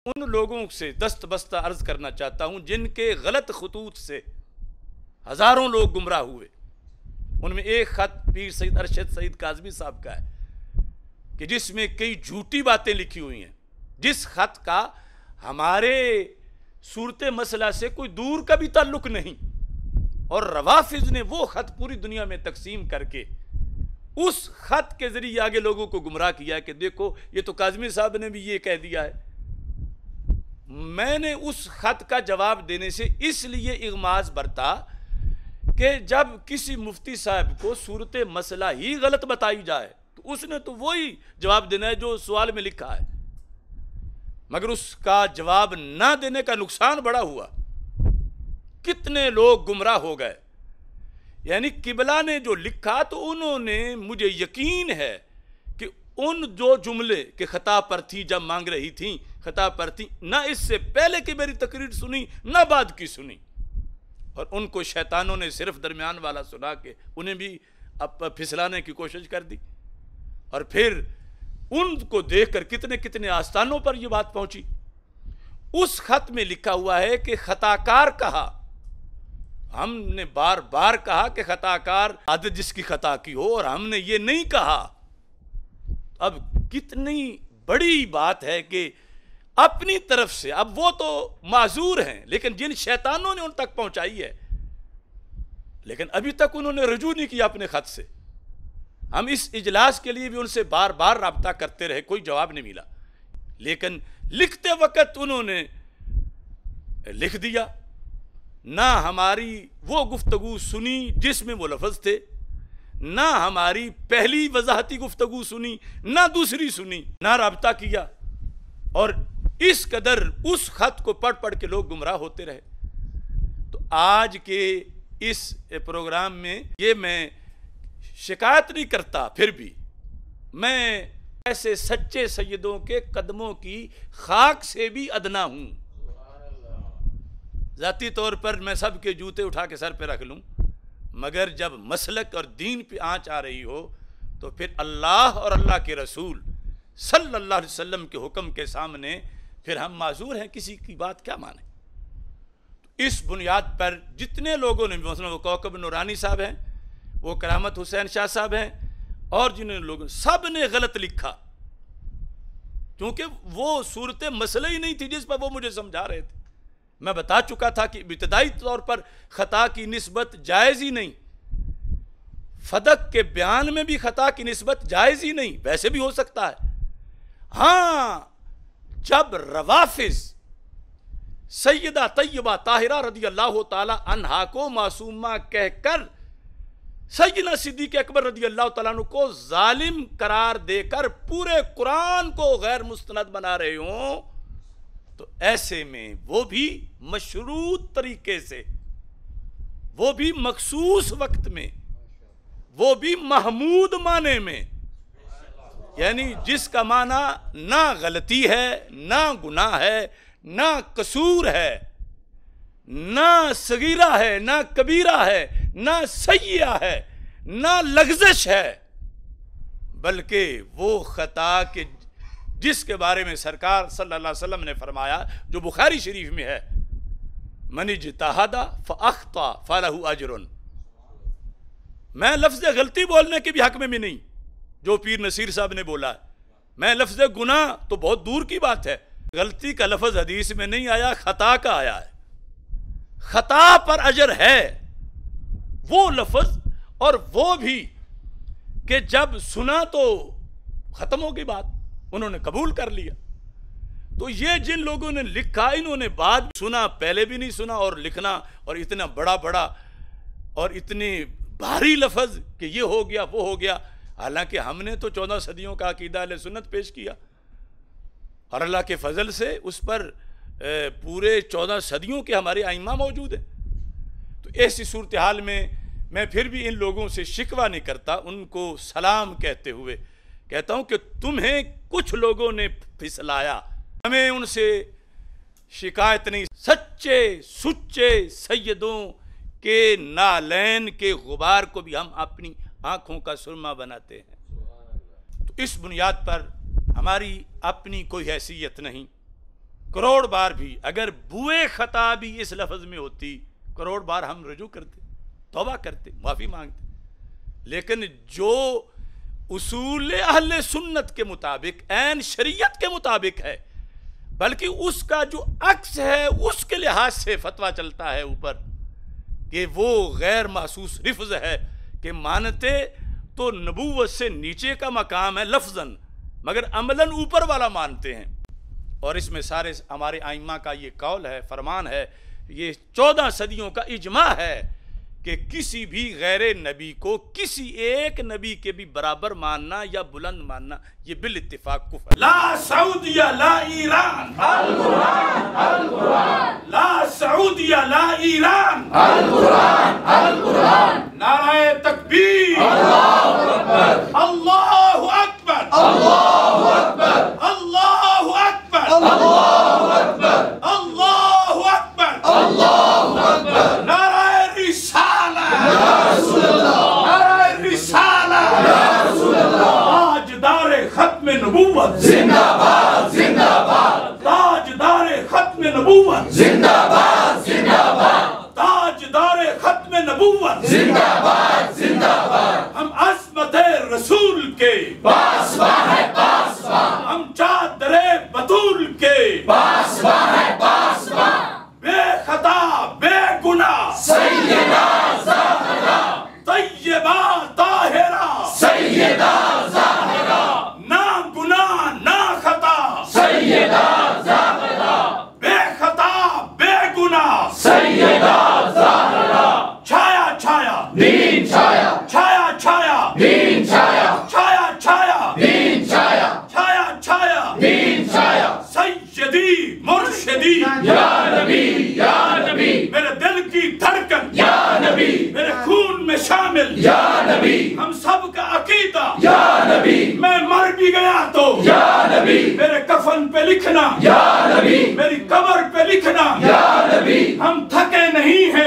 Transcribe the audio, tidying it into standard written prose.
ان لوگوں سے دست بستہ عرض کرنا چاہتا ہوں جن کے غلط خطوط سے ہزاروں لوگ گمراہ ہوئے. ان میں ایک خط پیر سید ارشد سعید کاظمی صاحب کا ہے کہ جس میں کئی جھوٹی باتیں لکھی ہوئی ہیں، جس خط کا ہمارے صورت مسئلہ سے کوئی دور کا بھی تعلق نہیں، اور روافض نے وہ خط پوری دنیا میں تقسیم کر کے اس خط کے ذریعے آگے لوگوں کو گمراہ کیا کہ دیکھو یہ تو کاظمی صاحب نے بھی یہ کہہ دیا ہے. میں نے اس خط کا جواب دینے سے اس لیے اغماض برتا کہ جب کسی مفتی صاحب کو صورت مسئلہ ہی غلط بتائی جائے تو اس نے تو وہی جواب دینا ہے جو سوال میں لکھا ہے، مگر اس کا جواب نہ دینے کا نقصان بڑا ہوا. کتنے لوگ گمراہ ہو گئے. یعنی قبلہ نے جو لکھا تو انہوں نے، مجھے یقین ہے کہ ان جو جملے کہ خطا پر تھی جب مانگ رہی تھیں، خطا پر تھی، نہ اس سے پہلے کی میری تقریر سنی نہ بعد کی سنی، اور ان کو شیطانوں نے صرف درمیان والا سنا کے انہیں بھی اب پھسلانے کی کوشش کر دی. اور پھر ان کو دیکھ کر کتنے کتنے آستانوں پر یہ بات پہنچی. اس خط میں لکھا ہوا ہے کہ خطاکار کہا، ہم نے بار بار کہا کہ خطاکار عادت جس کی خطا کی ہو، اور ہم نے یہ نہیں کہا. اب کتنی بڑی بات ہے کہ اپنی طرف سے، اب وہ تو معذور ہیں لیکن جن شیطانوں نے ان تک پہنچائی ہے، لیکن ابھی تک انہوں نے رجوع نہیں کیا اپنے خط سے. ہم اس اجلاس کے لیے بھی ان سے بار بار رابطہ کرتے رہے، کوئی جواب نہیں ملا، لیکن لکھتے وقت انہوں نے لکھ دیا. نہ ہماری وہ گفتگو سنی جس میں وہ لفظ تھے، نہ ہماری پہلی وضاحتی گفتگو سنی، نہ دوسری سنی، نہ رابطہ کیا، اور اس قدر اس خط کو پڑھ پڑھ کے لوگ گمراہ ہوتے رہے. تو آج کے اس پروگرام میں یہ میں شکایت نہیں کرتا، پھر بھی میں ایسے سچے سیدوں کے قدموں کی خاک سے بھی ادنا ہوں. ذاتی طور پر میں سب کے جوتے اٹھا کے سر پہ رکھ لوں، مگر جب مسلک اور دین پہ آنچ آ رہی ہو تو پھر اللہ اور اللہ کے رسول صلی اللہ علیہ وسلم کے حکم کے سامنے پھر ہم معذور ہیں، کسی کی بات کیا مانیں. اس بنیاد پر جتنے لوگوں نے، مثلا وہ کوکب نورانی صاحب ہیں، وہ کرامت حسین شاہ صاحب ہیں، اور جنہوں لوگوں، سب نے غلط لکھا، کیونکہ وہ صورت مسئلہ ہی نہیں تھی جس پر وہ مجھے سمجھا رہے تھے. میں بتا چکا تھا کہ ابتدائی طور پر خطا کی نسبت جائز ہی نہیں، فدق کے بیان میں بھی خطا کی نسبت جائز ہی نہیں، ویسے بھی ہو سکتا ہے. ہاں، جب روافض سیدہ طیبہ طاہرہ رضی اللہ تعالی عنہا کو معصومہ کہہ کر سیدنا صدیق اکبر رضی اللہ تعالیٰ عنہ کو ظالم قرار دے کر پورے قرآن کو غیر مستند بنا رہے ہوں، تو ایسے میں وہ بھی مشروط طریقے سے، وہ بھی مخصوص وقت میں، وہ بھی محمود معنی میں، یعنی جس کا معنی نہ غلطی ہے، نہ گناہ ہے، نہ قصور ہے، نہ صغیرہ ہے، نہ کبیرہ ہے، نہ سیئہ ہے، نہ لغزش ہے، بلکہ وہ خطا کے جس کے بارے میں سرکار صلی اللہ علیہ وسلم نے فرمایا، جو بخاری شریف میں ہے، من اجتہد فاخطأ فلہ اجر. میں لفظ غلطی بولنے کے بھی حق میں بھی نہیں جو پیر نصیر صاحب نے بولا ہے. میں لفظ گناہ تو بہت دور کی بات ہے، غلطی کا لفظ حدیث میں نہیں آیا، خطا کا آیا ہے. خطا پر اجر ہے، وہ لفظ، اور وہ بھی کہ جب سنا تو ختم ہو گئی بات، انہوں نے قبول کر لیا. تو یہ جن لوگوں نے لکھا، انہوں نے بعد سنا، پہلے بھی نہیں سنا، اور لکھنا اور اتنا بڑا بڑا اور اتنے بھاری لفظ کہ یہ ہو گیا وہ ہو گیا. حالانکہ ہم نے تو 14 صدیوں کا عقیدہ اہل سنت پیش کیا، اور اللہ کے فضل سے اس پر پورے 14 صدیوں کے ہمارے ائمہ موجود ہیں. تو ایسی صورتحال میں پھر بھی ان لوگوں سے شکوہ نہیں کرتا، ان کو سلام کہتے ہوئے کہتا ہوں کہ تمہیں کچھ لوگوں نے پھسلایا، ہمیں ان سے شکایت نہیں. سچے سچے سیدوں کے نالین کے غبار کو بھی ہم اپنی آنکھوں کا سرما بناتے ہیں. تو اس بنیاد پر ہماری اپنی کوئی حیثیت نہیں، کروڑ بار بھی اگر بوئے خطا بھی اس لفظ میں ہوتی کروڑ بار ہم رجوع کرتے، توبہ کرتے، معافی مانگتے، لیکن جو اصول اہل سنت کے مطابق عین شریعت کے مطابق ہے، بلکہ اس کا جو عکس ہے اس کے لحاظ سے فتویٰ چلتا ہے اوپر کہ وہ غیر محسوس لفظ ہے، کہ مانتے تو نبوت سے نیچے کا مقام ہے لفظاً، مگر عملاً اوپر والا مانتے ہیں۔ اور اس میں سارے ہمارے ائمہ کا یہ قول ہے، فرمان ہے، یہ 14 صدیوں کا اجماع ہے کہ کسی بھی غیر نبی کو کسی ایک نبی کے بھی برابر ماننا یا بلند ماننا یہ بالاتفاق کفر ہے۔ لا سعودیہ لا ایران، القرآن القرآن، لا سعودیہ لا ایران، القرآن القرآن، نعرہ تکبیر، اللہ اکبر، اللہ اکبر، اللہ اکبر، اللہ اکبر، اللہ اکبر، اللہ اکبر، اللہ اکبر، نعرہ رسالہ یا رسول اللہ، نعرہ رسالہ یا رسول اللہ، تاجدار ختم نبوت زندہ باد زندہ باد، تاجدار ختم نبوت زندہ باد زندہ باد، تاجدار ختم نبوت زندہ باد زندہ باد، ہم عظمت رسول کے پاسباں ہے پاسباں، ہم چادر بطول کے پاسباں ہے پاسباں، بے خطا بے گناہ سیدہ زہرا، طیبہ طاہرہ سیدہ زہرا، نا گناہ نا خطا سیدہ زہرا، بے خطا بے گناہ سیدہ زہرا، چھایا چھایا دین چھایا، چھایا چھایا دین چھایا، چھایا چھایا دین چھایا، چھایا چھایا دین چھایا، سیدی مرشدی یا نبی یا نبی، میرے دل کی دھڑکن یا نبی، میرے خون میں شامل یا نبی، ہم سب کا عقیدہ یا نبی، میں مر بھی گیا تو یا نبی، میرے کفن پہ لکھنا یا نبی، میری قبر پہ لکھنا یا نبی، ہم تھکے نہیں ہیں